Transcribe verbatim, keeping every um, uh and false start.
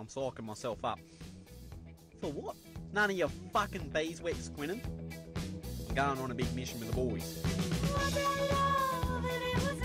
I'm psyching myself up. For what? None of your fucking beeswax squinting. I'm going on a big mission with the boys. Was it love and it was